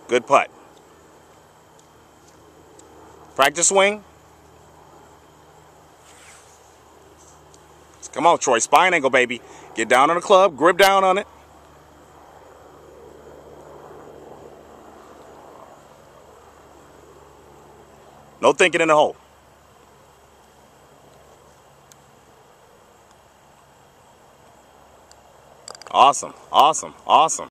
Good putt. Practice swing. Come on, Troy. Spine angle, baby. Get down on the club. Grip down on it. No thinking in the hole. Awesome. Awesome. Awesome.